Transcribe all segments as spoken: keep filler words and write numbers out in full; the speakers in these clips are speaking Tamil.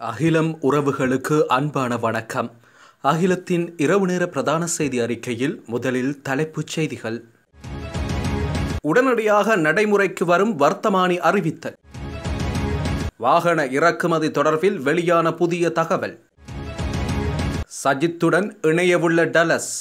அகிலம் உறவுகளுக்கு அன்பான வணக்கம். அகிலத்தின் இரவு நேர பிரதான செய்தி அறிக்கையில் முதலில் தலைப்புச் செய்திகள். உடனடியாக நடைமுறைக்கு வரும் வர்த்தமானி அறிவித்தல். வாகன இறக்குமதி தொடர்பில் வெளியான புதிய தகவல். சஜித்துடன் இணையவுள்ள டலஸ்.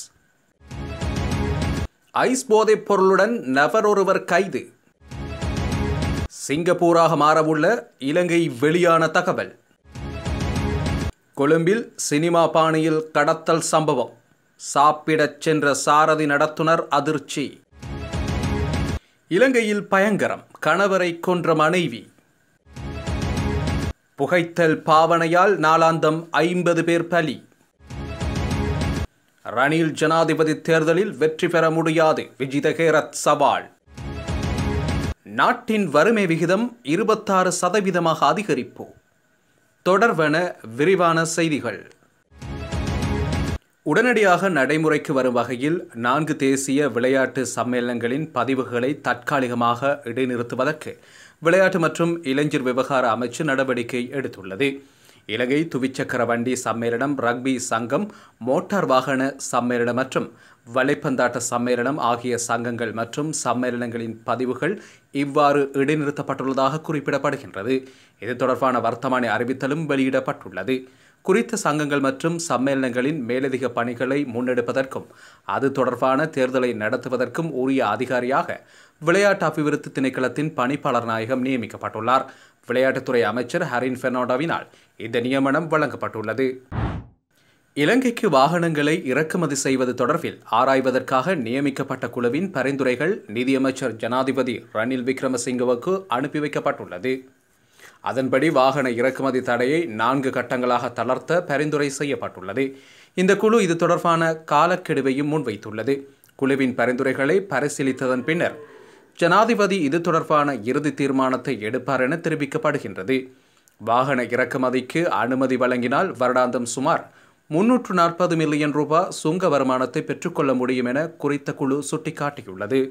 ஐஸ் போதைப் பொருளுடன் நபரொருவர் கைது. சிங்கப்பூராக மாறவுள்ள இலங்கை வெளியான தகவல். கொழும்பில் சினிமா பாணியில் கடத்தல் சம்பவம். சாப்பிடச் சென்ற சாரதி நடத்துனர் அதிர்ச்சி. இலங்கையில் பயங்கரம், கணவரை கொன்ற மனைவி. புகைத்தல் பாவனையால் நாளாந்தம் ஐம்பது பேர் பலி. ரணில் ஜனாதிபதி தேர்தலில் வெற்றி பெற முடியாது, விஜித ஹேரத் சவால். நாட்டின் வறுமை விகிதம் இருபத்தாறு சதவீதமாக அதிகரிப்பு. தொடர்வன விரிவான செய்திகள். உடனடியாக நடைமுறைக்கு வரும் வகையில் நான்கு தேசிய விளையாட்டு சம்மேளனங்களின் பதிவுகளை தற்காலிகமாக இடைநிறுத்துவதற்கு விளையாட்டு மற்றும் இளைஞர் விவகார அமைச்சு நடவடிக்கை எடுத்துள்ளது. இலங்கை துவிச்சக்கர வண்டி சம்மேளனம், ரக்பி சங்கம், மோட்டார் வாகன சம்மேளனம் மற்றும் வலைப்பந்தாட்ட சம்மேளனம் ஆகிய சங்கங்கள் மற்றும் சம்மேளனங்களின் பதிவுகள் இவ்வாறு இடைநிறுத்தப்பட்டுள்ளதாக குறிப்பிடப்படுகின்றது. இது தொடர்பான வர்த்தமானி அறிவித்தலும் வெளியிடப்பட்டுள்ளது. குறித்த சங்கங்கள் மற்றும் சம்மேளனங்களின் மேலதிக பணிகளை முன்னெடுப்பதற்கும் அது தொடர்பான தேர்தலை நடத்துவதற்கும் உரிய அதிகாரியாக விளையாட்டு அபிவிருத்தி திணைக்களத்தின் பணிப்பாளர் நாயகம் நியமிக்கப்பட்டுள்ளார். விளையாட்டுத்துறை அமைச்சர் ஹரின் பெர்னாண்டோவினால் இந்த நியமனம் வழங்கப்பட்டுள்ளது. இலங்கைக்கு வாகனங்களை இறக்குமதி செய்வது தொடர்பில் ஆராய்வதற்காக நியமிக்கப்பட்ட குழுவின் பரிந்துரைகள் நிதியமைச்சர் ஜனாதிபதி ரணில் விக்ரமசிங்கவுக்கு அனுப்பி வைக்கப்பட்டுள்ளது. அதன்படி வாகன இறக்குமதி தடையை நான்கு கட்டங்களாக தளர்த்த பரிந்துரை செய்யப்பட்டுள்ளது. இந்த குழு இது தொடர்பான காலக்கெடுவையும் முன்வைத்துள்ளது. குழுவின் பரிந்துரைகளை பரிசீலித்ததன் பின்னர் ஜனாதிபதி இது தொடர்பான இறுதி தீர்மானத்தை எடுப்பார் என தெரிவிக்கப்படுகின்றது. வாகன இறக்குமதிக்கு அனுமதி வழங்கினால் வருடாந்தம் சுமார் முன்னூற்று நாற்பது மில்லியன் ரூபாய் சுங்க வருமானத்தை பெற்றுக்கொள்ள முடியும் என குறித்த குழு சுட்டிக்காட்டியுள்ளது.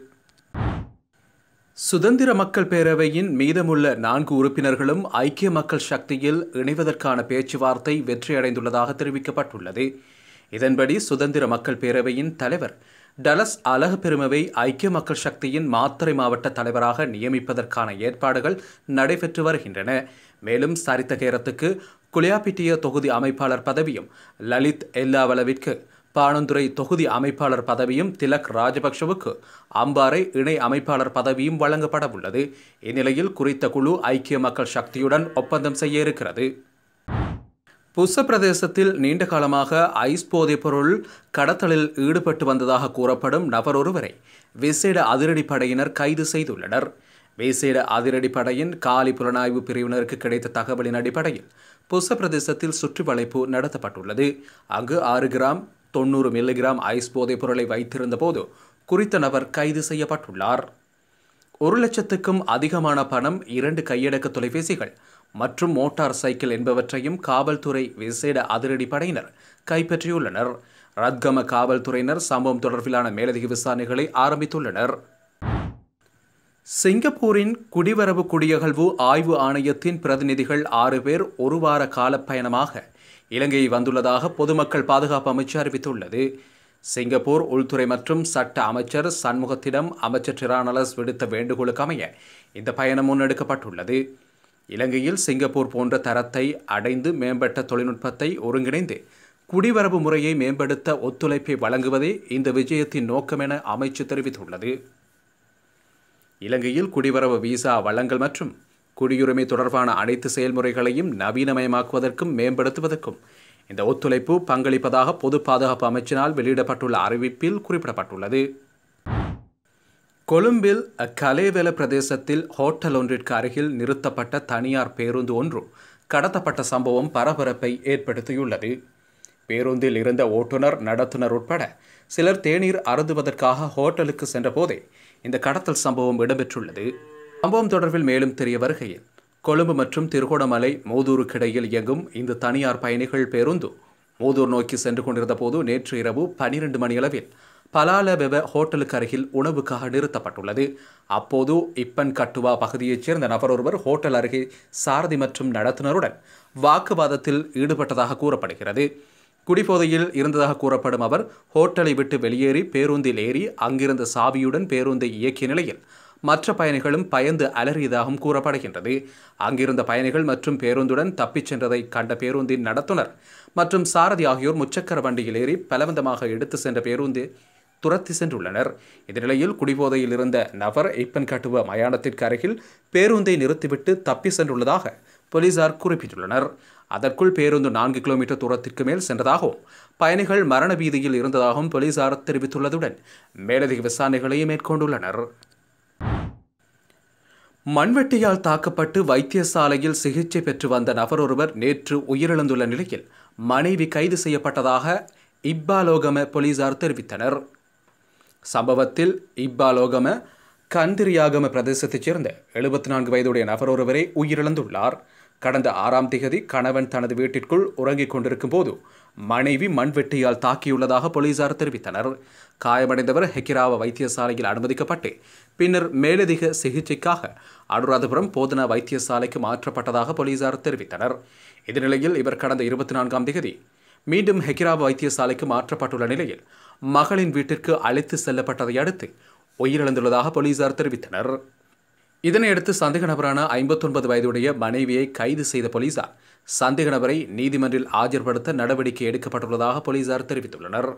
சுதந்திர மக்கள் பேரவையின் மீதமுள்ள நான்கு உறுப்பினர்களும் ஐக்கிய மக்கள் சக்தியில் இணைவதற்கான பேச்சுவார்த்தை வெற்றியடைந்துள்ளதாக தெரிவிக்கப்பட்டுள்ளது. இதன்படி சுதந்திர மக்கள் பேரவையின் தலைவர் டலஸ் அலகு பெருமவை ஐக்கிய மக்கள் சக்தியின் மாத்தறை மாவட்ட தலைவராக நியமிப்பதற்கான ஏற்பாடுகள் நடைபெற்று வருகின்றன. மேலும் சரித்த கேரத்துக்கு குளியாப்பிட்டிய தொகுதி அமைப்பாளர் பதவியும், லலித் எல்லாவலவிற்கு பாணந்துறை தொகுதி அமைப்பாளர் பதவியும், திலக் ராஜபக்ஷவுக்கு அம்பாறை இணை அமைப்பாளர் பதவியும் வழங்கப்பட உள்ளது. இந்நிலையில் குறித்த குழு ஐக்கிய மக்கள் சக்தியுடன் ஒப்பந்தம் செய்ய இருக்கிறது. புஸ்ஸ பிரதேசத்தில் நீண்ட காலமாக ஐஸ் போதைப் பொருள் கடத்தலில் ஈடுபட்டு வந்ததாக கூறப்படும் நபர் ஒருவரை விசேட அதிரடிப்படையினர் கைது செய்துள்ளனர். விசேட அதிரடிப்படையின் காலி புலனாய்வு பிரிவினருக்கு கிடைத்த தகவலின் அடிப்படையில் புஸ்ஸ பிரதேசத்தில் சுற்றி வளைப்பு நடத்தப்பட்டுள்ளது. அங்கு ஆறு கிராம் தொன்னூறு மில்லிகிராம் ஐஸ் போதைப் பொருளை வைத்திருந்த போது குறித்த நபர் கைது செய்யப்பட்டுள்ளார். ஒரு லட்சத்துக்கும் அதிகமான பணம், இரண்டு கையடக்க தொலைபேசிகள் மற்றும் மோட்டார் சைக்கிள் என்பவற்றையும் காவல்துறை விசேட அதிரடிப்படையினர் கைப்பற்றியுள்ளனர். ரத்கம காவல்துறையினர் சம்பவம் தொடர்பிலான மேலதிக விசாரணைகளை ஆரம்பித்துள்ளனர். சிங்கப்பூரின் குடிவரவு குடியகழ்வு ஆய்வு ஆணையத்தின் பிரதிநிதிகள் ஆறு பேர் ஒரு வார கால பயணமாக இலங்கை வந்துள்ளதாக பொதுமக்கள் பாதுகாப்பு அமைச்சு அறிவித்துள்ளது. சிங்கப்பூர் உள்துறை மற்றும் சட்ட அமைச்சர் சண்முகத்திடம் அமைச்சர் டிரானலஸ் விடுத்த வேண்டுகோளுக்கு அமைய இந்த பயணம் முன்னெடுக்கப்பட்டுள்ளது. இலங்கையில் சிங்கப்பூர் போன்ற தரத்தை அடைந்து மேம்பட்ட தொழில்நுட்பத்தை ஒருங்கிணைந்து குடிவரவு முறையை மேம்படுத்த ஒத்துழைப்பை வழங்குவதே இந்த விஜயத்தின் நோக்கம் என அமைச்சு தெரிவித்துள்ளது. இலங்கையில் குடிவரவு விசா வழங்கல் மற்றும் குடியுரிமை தொடர்பான அனைத்து செயல்முறைகளையும் நவீனமயமாக்குவதற்கும் மேம்படுத்துவதற்கும் இந்த ஒத்துழைப்பு பங்களிப்பதாக பொது பாதுகாப்பு அமைச்சினால் வெளியிடப்பட்டுள்ள அறிவிப்பில் குறிப்பிடப்பட்டுள்ளது. கொழும்பில் கலேவெல பிரதேசத்தில் ஹோட்டல் ஒன்றிற்கு அருகில் நிறுத்தப்பட்ட தனியார் பேருந்து ஒன்று கடத்தப்பட்ட சம்பவம் பரபரப்பை ஏற்படுத்தியுள்ளது. பேருந்தில் இருந்த ஓட்டுநர், நடத்துனர் உட்பட சிலர் தேநீர் அருந்துவதற்காக ஹோட்டலுக்கு சென்ற போதே இந்த கடத்தல் சம்பவம் இடம்பெற்றுள்ளது. சம்பவம் தொடர்பில் மேலும் தெரிய வருகையில் கொழும்பு மற்றும் திருகோணமலை மூதூருக்கிடையில் இயங்கும் இந்த தனியார் பயணிகள் பேருந்து மூதூர் நோக்கி சென்று கொண்டிருந்த போது நேற்று இரவு பனிரெண்டு மணியளவில் பலாலபெவ ஹோட்டலுக்கு அருகில் உணவுக்காக நிறுத்தப்பட்டுள்ளது. அப்போது இப்பன் கட்டுவா பகுதியைச் சேர்ந்த நபர் ஒருவர் ஹோட்டல் அருகே சாரதி மற்றும் நடத்துனருடன் வாக்குவாதத்தில் ஈடுபட்டதாக கூறப்படுகிறது. குடிபோதையில் இருந்ததாக கூறப்படும் அவர் ஹோட்டலை விட்டு வெளியேறி பேருந்தில் ஏறி அங்கிருந்த சாவியுடன் பேருந்தை இயக்கிய நிலையில் மற்ற பயணிகளும் பயந்து அலறியதாகவும் கூறப்படுகின்றது. அங்கிருந்த பயணிகள் மற்றும் பேருந்துடன் தப்பிச் சென்றதை கண்ட பேருந்தின் நடத்துனர் மற்றும் சாரதி ஆகியோர் முச்சக்கர வண்டியில் ஏறி பலவந்தமாக எடுத்து சென்ற பேருந்து துரத்தி சென்றுள்ளனர். இந்த நிலையில் குடிபோதையில் இருந்த நபர் இப்பன் கட்டுவ மயானத்திற்கு அருகில் பேருந்தை நிறுத்திவிட்டு தப்பி சென்றுள்ளதாக போலீசார் குறிப்பிட்டுள்ளனர். அதற்குள் பேருந்து நான்கு கிலோமீட்டர் தூரத்திற்கு மேல் சென்றதாகவும் பயணிகள் மரண பீதியில் இருந்ததாகவும் போலீசார் தெரிவித்துள்ளதுடன் மேலதிக விசாரணைகளை மேற்கொண்டுள்ளனர். மண்வெட்டியால் தாக்கப்பட்டு வைத்தியசாலையில் சிகிச்சை பெற்று வந்த நபர் ஒருவர் நேற்று உயிரிழந்துள்ள நிலையில் மனைவி கைது செய்யப்பட்டதாக இப்பாலோகம போலீசார் தெரிவித்தனர். சம்பவத்தில் இப்பாலோகம கந்திரியாகம பிரதேசத்தைச் சேர்ந்த எழுபத்தி நான்கு வயதுடைய நபர் ஒருவரே உயிரிழந்துள்ளார். கடந்த ஆறாம் திகதி கணவன் தனது வீட்டிற்குள் உறங்கிக் கொண்டிருக்கும் போது மனைவி மண்வெட்டியால் தாக்கியுள்ளதாக போலீசார் தெரிவித்தனர். காயமடைந்தவர் ஹெக்கிராவ வைத்தியசாலையில் அனுமதிக்கப்பட்டு பின்னர் மேலதிக சிகிச்சைக்காக அனுராதபுரம் போதனா வைத்தியசாலைக்கு மாற்றப்பட்டதாக போலீசார் தெரிவித்தனர். இந்நிலையில் இவர் கடந்த இருபத்தி நான்காம் திகதி மீண்டும் ஹெக்கிராவ வைத்தியசாலைக்கு மாற்றப்பட்டுள்ள நிலையில் மகளின் வீட்டிற்கு அழைத்து செல்லப்பட்டதை அடுத்து உயிரிழந்துள்ளதாக போலீசார் தெரிவித்தனர். இதனையடுத்து சந்தேக நபரான ஐம்பத்தி ஒன்பது வயதுடைய மனைவியை கைது செய்த போலீசார் சந்தேக நபரை நீதிமன்றில் ஆஜர்படுத்த நடவடிக்கை எடுக்கப்பட்டுள்ளதாக போலீசார் தெரிவித்துள்ளனர்.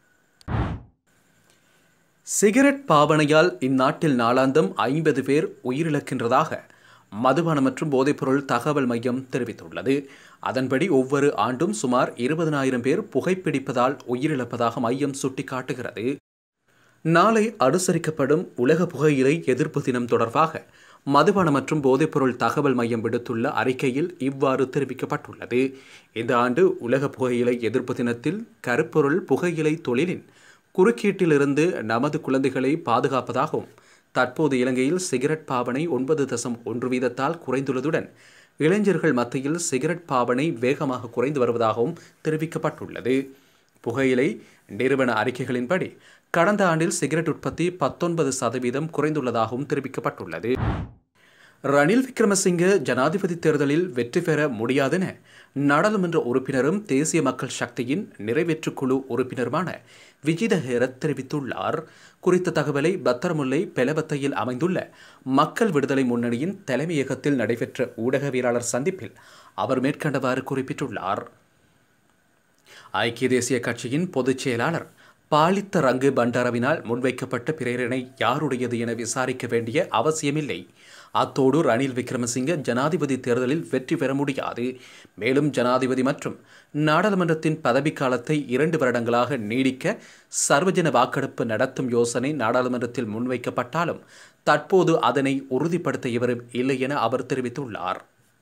சிகரெட் பாவனையால் இந்நாட்டில் நாளாந்தம் ஐம்பது பேர் உயிரிழக்கின்றதாக மதுபானம் மற்றும் போதைப்பொருள் தகவல் மையம் தெரிவித்துள்ளது. அதன்படி ஒவ்வொரு ஆண்டும் சுமார் இருபதனாயிரம் பேர் புகைப்பிடிப்பதால் உயிரிழப்பதாக மையம் சுட்டிக்காட்டுகிறது. நாளை அனுசரிக்கப்படும் உலக புகையிலை எதிர்ப்பு தினம் தொடர்பாக மதுபானம் மற்றும் போதைப்பொருள் தகவல் மையம் விடுத்துள்ள அறிக்கையில் இவ்வாறு தெரிவிக்கப்பட்டுள்ளது. இந்த ஆண்டு உலக புகையிலை எதிர்ப்பு தினத்தில் கருப்பொருள் புகையிலை தொழிலின் குறுக்கீட்டிலிருந்து நமது குழந்தைகளை பாதுகாப்பதாகவும் தற்போது இலங்கையில் சிகரெட் பாவனை ஒன்பது தசம் ஒன்று வீதத்தால் குறைந்துள்ளதுடன் இளைஞர்கள் மத்தியில் சிகரெட் பாவனை வேகமாக குறைந்து வருவதாகவும் தெரிவிக்கப்பட்டுள்ளது. புகையிலை நிறுவன அறிக்கைகளின்படி கடந்த ஆண்டில் சிகரெட் உற்பத்தி பத்தொன்பது சதவீதம் குறைந்துள்ளதாகவும் தெரிவிக்கப்பட்டுள்ளது. ரணில் விக்ரமசிங்க ஜனாதிபதி தேர்தலில் வெற்றி பெற முடியாதென நாடாளுமன்ற உறுப்பினரும் தேசிய மக்கள் சக்தியின் நிறைவேற்றுக்குழு உறுப்பினருமான விஜித ஹேரத் தெரிவித்துள்ளார். குறித்த தகவலை பத்தரமுல்லை பெலவத்தையில் அமைந்துள்ள மக்கள் விடுதலை முன்னணியின் தலைமையகத்தில் நடைபெற்ற ஊடகவியலாளர் சந்திப்பில் அவர் மேற்கண்டவாறு குறிப்பிட்டுள்ளார். ஐக்கிய தேசிய கட்சியின் பொதுச் செயலாளர் பாலித்த ரங்கு பண்டாரவினால் முன்வைக்கப்பட்ட பிரேரணை யாருடையது என விசாரிக்க வேண்டிய அவசியமில்லை. அத்தோடு ரணில் விக்ரமசிங்க ஜனாதிபதி தேர்தலில் வெற்றி பெற முடியாது. மேலும் ஜனாதிபதி மற்றும் நாடாளுமன்றத்தின் பதவிக்காலத்தை இரண்டு வருடங்களாக நீடிக்க சர்வஜன வாக்கெடுப்பு நடத்தும் யோசனை நாடாளுமன்றத்தில் முன்வைக்கப்பட்டாலும் தற்போது அதனை உறுதிப்படுத்த எவரும் இல்லை என அவர் தெரிவித்துள்ளார்.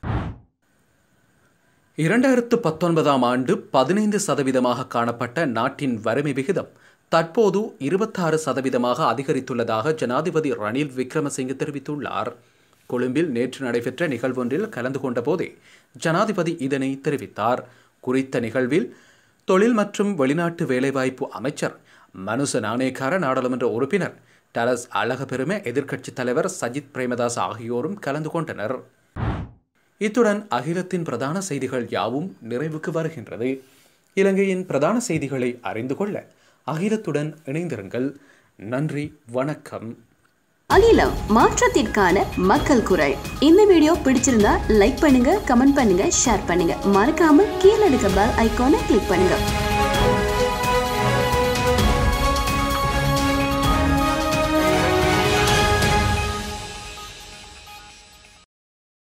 இரண்டாயிரத்து பத்தொன்பதாம் ஆண்டு பதினைந்து சதவீதமாக காணப்பட்ட நாட்டின் வறுமை விகிதம் தற்போது இருபத்தாறு சதவீதமாக அதிகரித்துள்ளதாக ஜனாதிபதி ரணில் விக்ரமசிங்க தெரிவித்துள்ளார். கொழும்பில் நேற்று நடைபெற்ற நிகழ்வொன்றில் கலந்து கொண்ட போதே ஜனாதிபதி இதனை தெரிவித்தார். குறித்த நிகழ்வில் தொழில் மற்றும் வெளிநாட்டு வேலைவாய்ப்பு அமைச்சர் மனுச நாணயக்கார, நாடாளுமன்ற உறுப்பினர் டலஸ் அழகபெரும, எதிர்க்கட்சித் தலைவர் சஜித் பிரேமதாஸ் ஆகியோரும் கலந்து கொண்டனர். இத்துடன் அகிலத்தின் பிரதான செய்திகள் யாவும் நிறைவுக்கு வருகின்றது. இலங்கையின் பிரதான செய்திகளை அறிந்து கொள்ள அகிலத்துடன் இணைந்திருங்கள். நன்றி, வணக்கம். அகிலம், மாற்றத்திற்கான மக்கள் குரல். இந்த வீடியோ பிடிச்சிருந்தா லைக் பண்ணுங்க, கமெண்ட் பண்ணுங்க, ஷேர் பண்ணுங்க. மறக்காம கீழே இருக்க பெல் ஐகானை கிளிக் பண்ணுங்க.